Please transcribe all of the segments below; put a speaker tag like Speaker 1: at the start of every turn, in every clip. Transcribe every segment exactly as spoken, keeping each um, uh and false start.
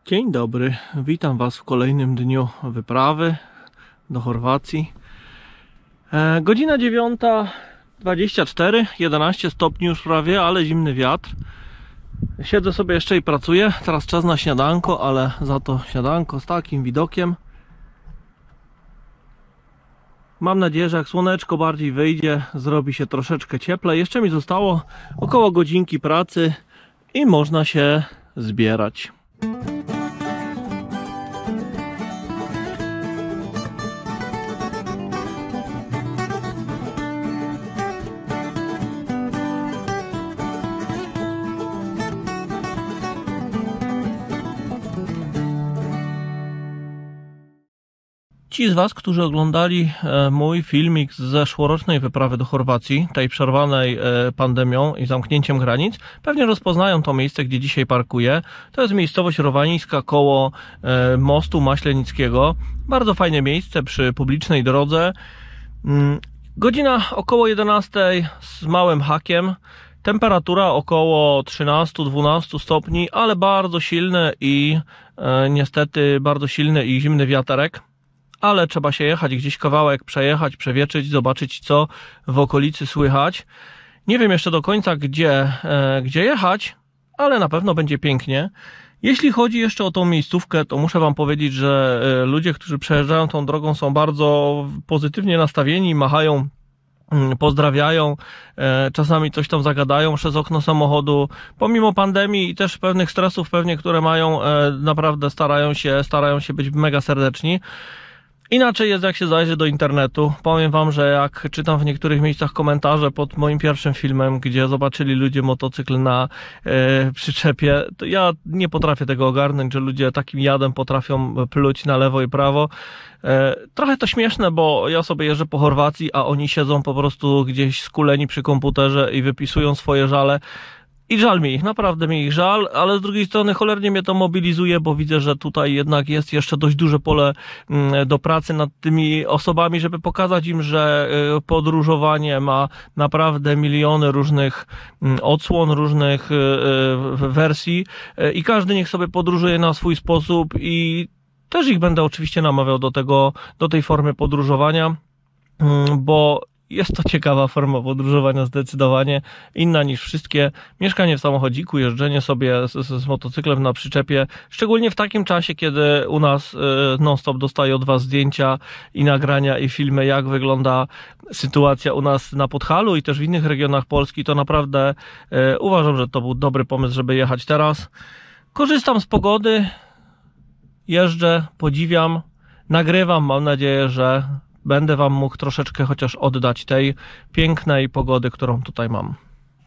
Speaker 1: Dzień dobry, witam Was w kolejnym dniu wyprawy do Chorwacji. E, godzina dziewiąta dwadzieścia cztery, jedenaście stopni już prawie, ale zimny wiatr. Siedzę sobie jeszcze i pracuję. Teraz czas na śniadanko, ale za to śniadanko z takim widokiem. Mam nadzieję, że jak słoneczko bardziej wyjdzie, zrobi się troszeczkę cieplej. Jeszcze mi zostało około godzinki pracy i można się zbierać. Ci z Was, którzy oglądali mój filmik z zeszłorocznej wyprawy do Chorwacji, tej przerwanej pandemią i zamknięciem granic, pewnie rozpoznają to miejsce, gdzie dzisiaj parkuję. To jest miejscowość Rowańska koło mostu Maślenickiego. Bardzo fajne miejsce przy publicznej drodze. Godzina około jedenastej z małym hakiem. Temperatura około trzynaście dwanaście stopni, ale bardzo silny i niestety bardzo silny i zimny wiaterek. Ale trzeba się jechać gdzieś kawałek, przejechać, przewietrzyć, zobaczyć, co w okolicy słychać. Nie wiem jeszcze do końca, gdzie, e, gdzie jechać, ale na pewno będzie pięknie. Jeśli chodzi jeszcze o tą miejscówkę, to muszę Wam powiedzieć, że e, ludzie, którzy przejeżdżają tą drogą, są bardzo pozytywnie nastawieni, machają, pozdrawiają, e, czasami coś tam zagadają przez okno samochodu. Pomimo pandemii i też pewnych stresów pewnie, które mają, e, naprawdę starają się, starają się być mega serdeczni. Inaczej jest, jak się zajrzy do internetu. Powiem Wam, że jak czytam w niektórych miejscach komentarze pod moim pierwszym filmem, gdzie zobaczyli ludzie motocykl na e, przyczepie, to ja nie potrafię tego ogarnąć, że ludzie takim jadem potrafią pluć na lewo i prawo. E, trochę to śmieszne, bo ja sobie jeżdżę po Chorwacji, a oni siedzą po prostu gdzieś skuleni przy komputerze i wypisują swoje żale. I żal mi ich, naprawdę mi ich żal, ale z drugiej strony cholernie mnie to mobilizuje, bo widzę, że tutaj jednak jest jeszcze dość duże pole do pracy nad tymi osobami, żeby pokazać im, że podróżowanie ma naprawdę miliony różnych odsłon, różnych wersji i każdy niech sobie podróżuje na swój sposób i też ich będę oczywiście namawiał do tego, do tej formy podróżowania, bo jest to ciekawa forma podróżowania, zdecydowanie inna niż wszystkie. Mieszkanie w samochodziku, jeżdżenie sobie z, z motocyklem na przyczepie, szczególnie w takim czasie, kiedy u nas non-stop dostaję od Was zdjęcia i nagrania i filmy, jak wygląda sytuacja u nas na Podhalu i też w innych regionach Polski, to naprawdę e, uważam, że to był dobry pomysł, żeby jechać teraz. Korzystam z pogody, jeżdżę, podziwiam, nagrywam, mam nadzieję, że będę Wam mógł troszeczkę chociaż oddać tej pięknej pogody, którą tutaj mam.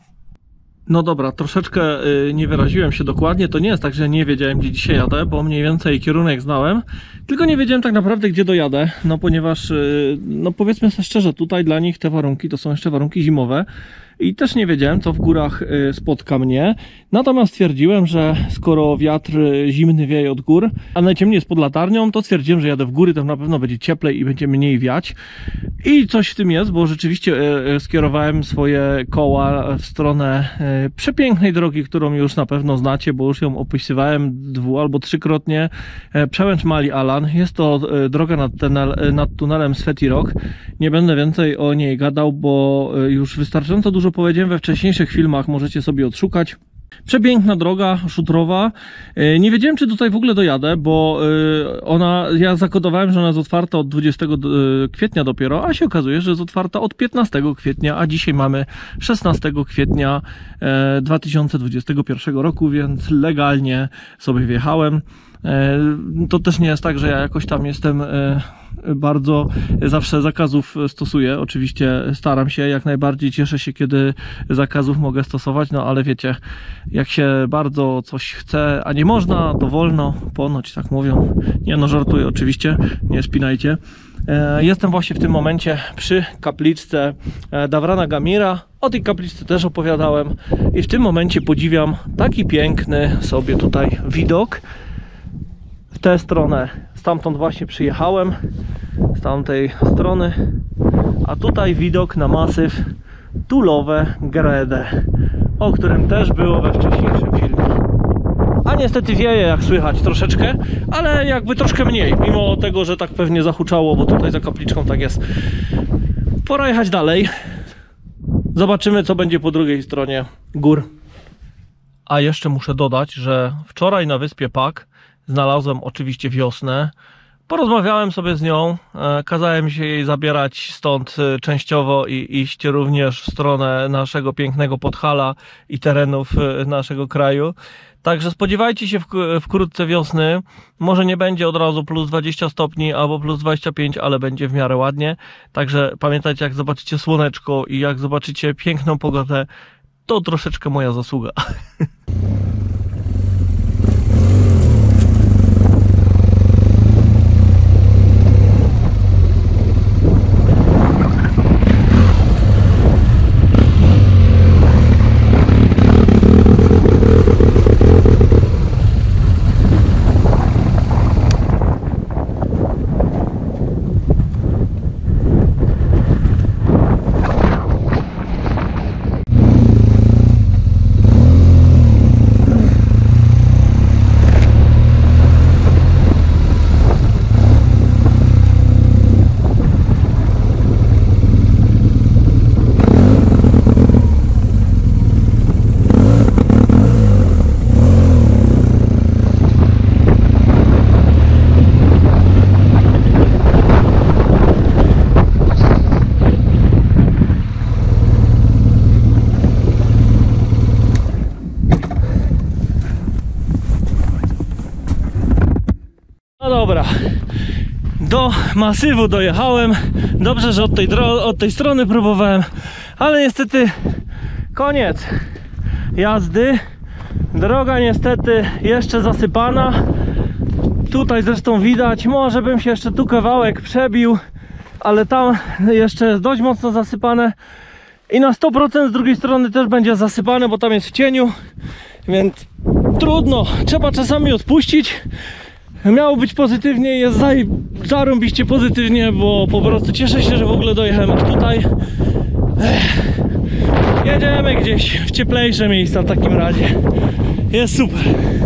Speaker 1: No dobra, troszeczkę nie wyraziłem się dokładnie. To nie jest tak, że nie wiedziałem, gdzie dzisiaj jadę, bo mniej więcej kierunek znałem, tylko nie wiedziałem tak naprawdę, gdzie dojadę, no ponieważ, no powiedzmy sobie szczerze, tutaj dla nich te warunki to są jeszcze warunki zimowe i też nie wiedziałem, co w górach spotka mnie. Natomiast stwierdziłem, że skoro wiatr zimny wieje od gór, a najciemniej jest pod latarnią, to stwierdziłem, że jadę w góry, tam na pewno będzie cieplej i będzie mniej wiać. I coś w tym jest, bo rzeczywiście skierowałem swoje koła w stronę przepięknej drogi, którą już na pewno znacie, bo już ją opisywałem dwu albo trzykrotnie. Przełęcz Mali Alan. Jest to droga nad, tunel, nad tunelem Sveti Rok. Nie będę więcej o niej gadał, bo już wystarczająco dużo powiedziałem we wcześniejszych filmach, możecie sobie odszukać. Przepiękna droga szutrowa. Nie wiedziałem, czy tutaj w ogóle dojadę, bo ona, ja zakodowałem, że ona jest otwarta od dwudziestego kwietnia dopiero, a się okazuje, że jest otwarta od piętnastego kwietnia, a dzisiaj mamy szesnastego kwietnia dwa tysiące dwudziestego pierwszego roku, więc legalnie sobie wjechałem. To też nie jest tak, że ja jakoś tam jestem bardzo, zawsze zakazów stosuję. Oczywiście staram się, jak najbardziej cieszę się, kiedy zakazów mogę stosować, no ale wiecie, jak się bardzo coś chce, a nie można, to wolno, ponoć tak mówią. Nie no, żartuję oczywiście, nie spinajcie. Jestem właśnie w tym momencie przy kapliczce Davrana Gamira. O tej kapliczce też opowiadałem i w tym momencie podziwiam taki piękny sobie tutaj widok. W tę stronę, stamtąd właśnie przyjechałem, z tamtej strony, a tutaj widok na masyw Tulowe Grede, o którym też było we wcześniejszym filmie. A niestety wieje, jak słychać, troszeczkę, ale jakby troszkę mniej, mimo tego, że tak pewnie zahuczało, bo tutaj za kapliczką tak jest. Pora jechać dalej. Zobaczymy, co będzie po drugiej stronie gór. A jeszcze muszę dodać, że wczoraj na wyspie Pak znalazłem oczywiście wiosnę. Porozmawiałem sobie z nią, kazałem się jej zabierać stąd częściowo i iść również w stronę naszego pięknego Podhala i terenów naszego kraju. Także spodziewajcie się wkrótce wiosny. Może nie będzie od razu plus dwadzieścia stopni albo plus dwadzieścia pięć, ale będzie w miarę ładnie. Także pamiętajcie, jak zobaczycie słoneczko i jak zobaczycie piękną pogodę, to troszeczkę moja zasługa. No dobra, do masywu dojechałem. Dobrze, że od tej, od tej strony próbowałem, ale niestety koniec jazdy. Droga niestety jeszcze zasypana. Tutaj zresztą widać, może bym się jeszcze tu kawałek przebił, ale tam jeszcze jest dość mocno zasypane. I na sto procent z drugiej strony też będzie zasypane, bo tam jest w cieniu. Więc trudno, trzeba czasami odpuścić. Miało być pozytywnie, jest zarąbiście pozytywnie, bo po prostu cieszę się, że w ogóle dojechałem aż tutaj. Ech. Jedziemy gdzieś w cieplejsze miejsca w takim razie. Jest super.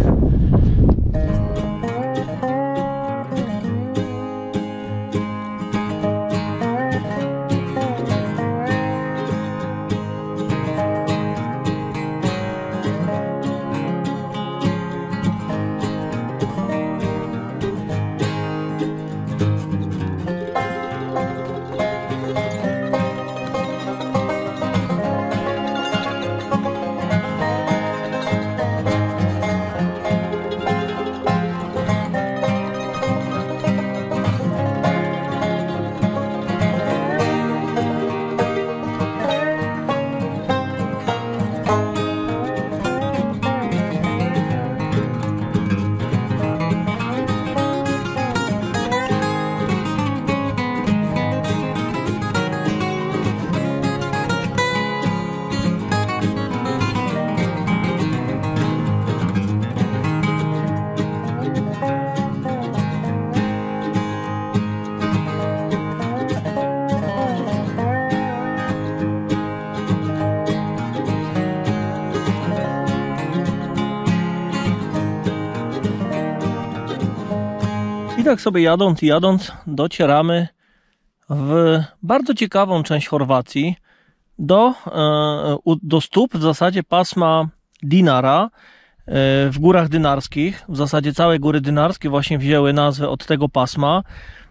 Speaker 1: I tak sobie jadąc i jadąc docieramy w bardzo ciekawą część Chorwacji, do, do stóp w zasadzie pasma Dinara w górach dynarskich. W zasadzie całe góry dynarskie właśnie wzięły nazwę od tego pasma.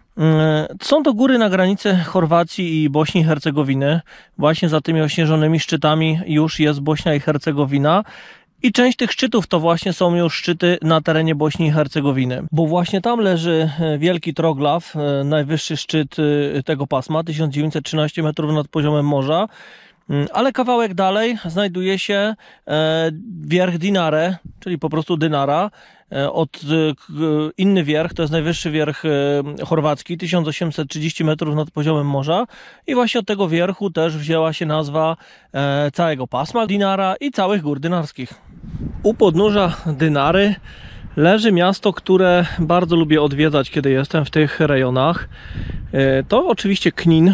Speaker 1: Są to góry na granicy Chorwacji i Bośni i Hercegowiny. Właśnie za tymi ośnieżonymi szczytami już jest Bośnia i Hercegowina. I część tych szczytów to właśnie są już szczyty na terenie Bośni i Hercegowiny. Bo właśnie tam leży wielki Troglav, najwyższy szczyt tego pasma, tysiąc dziewięćset trzynaście metrów nad poziomem morza. Ale kawałek dalej znajduje się wierch Dinare, czyli po prostu Dynara. Od inny wierch, to jest najwyższy wierch chorwacki, tysiąc osiemset trzydzieści metrów nad poziomem morza. I właśnie od tego wierchu też wzięła się nazwa całego pasma Dinara i całych gór dynarskich. U podnóża Dynary leży miasto, które bardzo lubię odwiedzać, kiedy jestem w tych rejonach. To oczywiście Knin.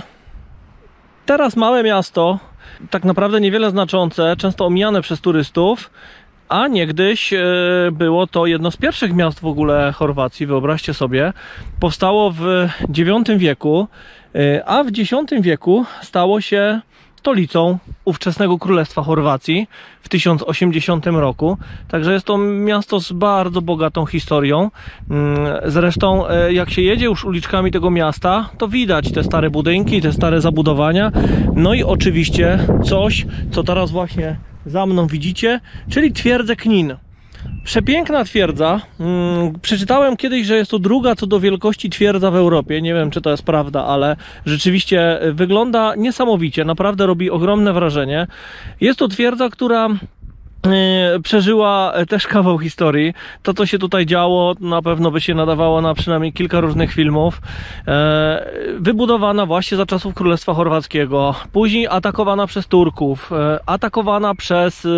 Speaker 1: Teraz małe miasto, tak naprawdę niewiele znaczące, często omijane przez turystów. a niegdyś było to jedno z pierwszych miast w ogóle Chorwacji, wyobraźcie sobie. Powstało w dziewiątym wieku, a w dziesiątym wieku stało się stolicą ówczesnego Królestwa Chorwacji w tysiąc osiemdziesiątym roku. Także jest to miasto z bardzo bogatą historią. Zresztą jak się jedzie już uliczkami tego miasta, to widać te stare budynki, te stare zabudowania. No i oczywiście coś, co teraz właśnie za mną widzicie, czyli twierdzę Knin. Przepiękna twierdza. Przeczytałem kiedyś, że jest to druga co do wielkości twierdza w Europie. Nie wiem, czy to jest prawda, ale rzeczywiście wygląda niesamowicie. Naprawdę robi ogromne wrażenie. Jest to twierdza, która przeżyła też kawał historii. To, co się tutaj działo, na pewno by się nadawało na przynajmniej kilka różnych filmów. Wybudowana właśnie za czasów Królestwa Chorwackiego. Później atakowana przez Turków. Atakowana przez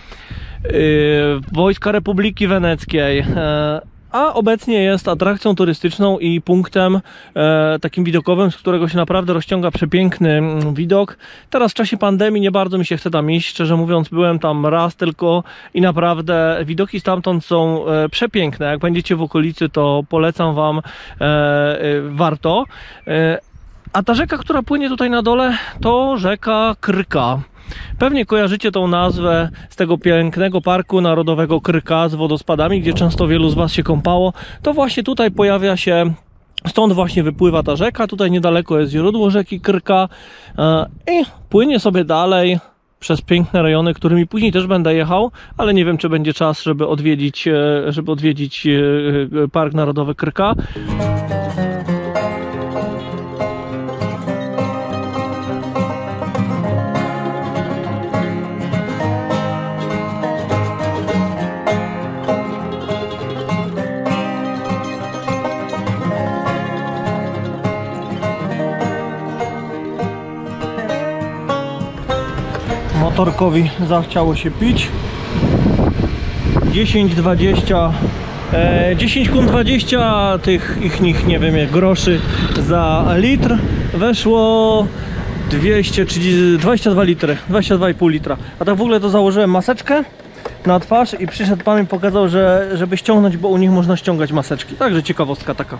Speaker 1: wojska Republiki Weneckiej, a obecnie jest atrakcją turystyczną i punktem takim widokowym, z którego się naprawdę rozciąga przepiękny widok. Teraz w czasie pandemii nie bardzo mi się chce tam iść, szczerze mówiąc byłem tam raz tylko i naprawdę widoki stamtąd są przepiękne. Jak będziecie w okolicy, to polecam wam, warto. A ta rzeka, która płynie tutaj na dole, to rzeka Krka. Pewnie kojarzycie tą nazwę z tego pięknego Parku Narodowego Krka z wodospadami, gdzie często wielu z was się kąpało. To właśnie tutaj pojawia się, stąd właśnie wypływa ta rzeka. Tutaj niedaleko jest źródło rzeki Krka i płynie sobie dalej przez piękne rejony, którymi później też będę jechał, ale nie wiem, czy będzie czas, żeby odwiedzić, żeby odwiedzić Park Narodowy Krka. Motorkowi zachciało się pić. dziesięć dwadzieścia dziesięć kun dwadzieścia tych ich nich nie wiem jak groszy za litr weszło dwieście trzydzieści, dwadzieścia dwa litry, dwadzieścia dwa i pół litra. A tak w ogóle to założyłem maseczkę na twarz i przyszedł pan mi pokazał, że żeby ściągnąć, bo u nich można ściągać maseczki. Także ciekawostka taka.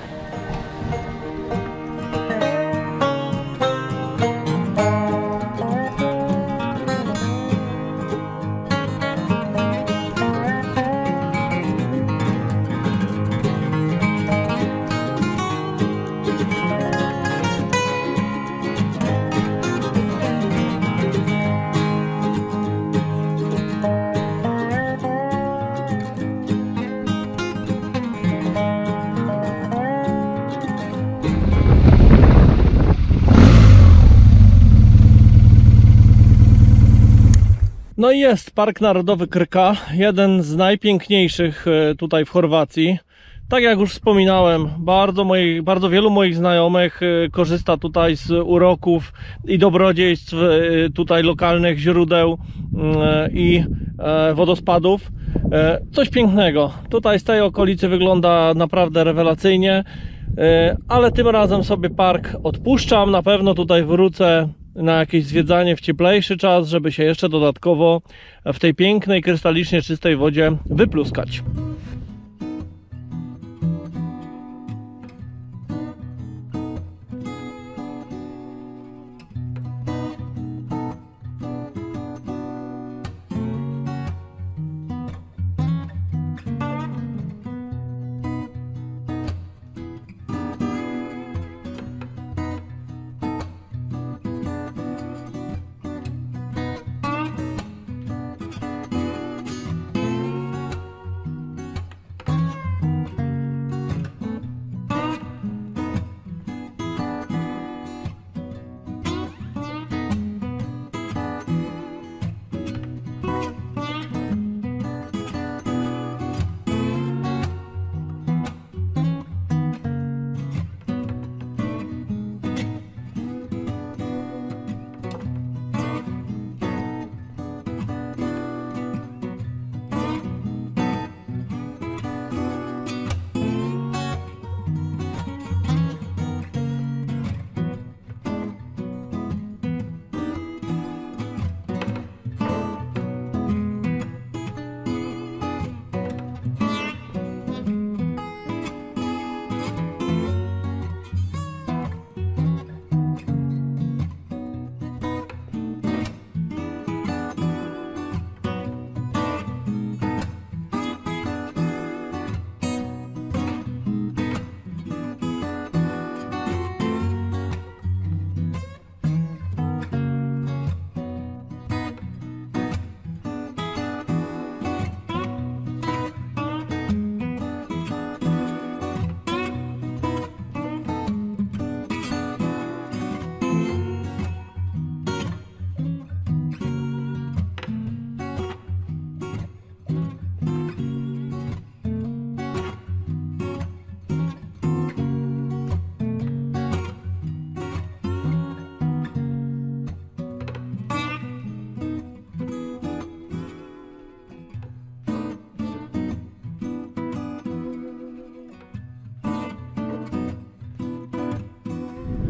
Speaker 1: No i jest Park Narodowy Krka, jeden z najpiękniejszych tutaj w Chorwacji. Tak jak już wspominałem, bardzo, moich, bardzo wielu moich znajomych korzysta tutaj z uroków i dobrodziejstw tutaj lokalnych źródeł i wodospadów. Coś pięknego. Tutaj z tej okolicy wygląda naprawdę rewelacyjnie, ale tym razem sobie park odpuszczam. Na pewno tutaj wrócę na jakieś zwiedzanie w cieplejszy czas, żeby się jeszcze dodatkowo w tej pięknej, krystalicznie czystej wodzie wypluskać.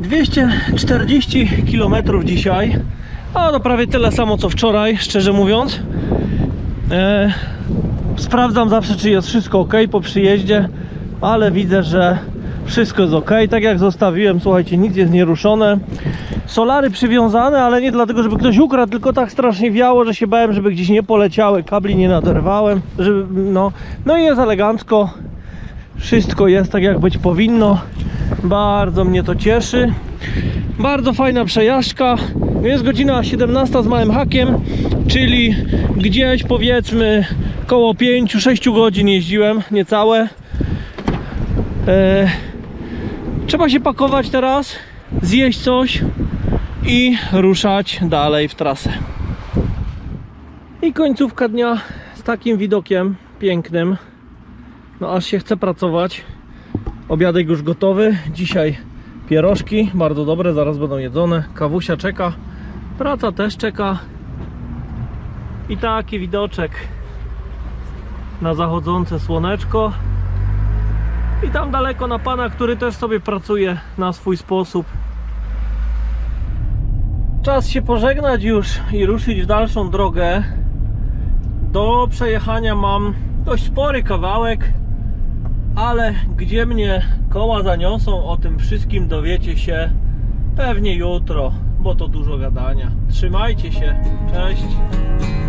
Speaker 1: dwieście czterdzieści kilometrów dzisiaj, a to prawie tyle samo co wczoraj, szczerze mówiąc. E, sprawdzam zawsze, czy jest wszystko ok po przyjeździe, ale widzę, że wszystko jest ok, tak jak zostawiłem. Słuchajcie, nic jest nieruszone. Solary przywiązane, ale nie dlatego, żeby ktoś ukradł, tylko tak strasznie wiało, że się bałem, żeby gdzieś nie poleciały, kabli nie naderwałem, żeby, no, no i jest elegancko. Wszystko jest tak, jak być powinno. Bardzo mnie to cieszy. Bardzo fajna przejażdżka. Jest godzina siedemnasta z małym hakiem, czyli gdzieś powiedzmy koło pięć sześć godzin jeździłem, niecałe. Eee, trzeba się pakować teraz, zjeść coś i ruszać dalej w trasę. I końcówka dnia z takim widokiem pięknym. No aż się chce pracować. Obiadek już gotowy. Dzisiaj pierożki, bardzo dobre, zaraz będą jedzone. Kawusia czeka, praca też czeka. I taki widoczek na zachodzące słoneczko. I tam daleko na pana, który też sobie pracuje na swój sposób. Czas się pożegnać już i ruszyć w dalszą drogę. Do przejechania mam dość spory kawałek, ale gdzie mnie koła zaniosą, o tym wszystkim dowiecie się pewnie jutro, bo to dużo gadania. Trzymajcie się, cześć!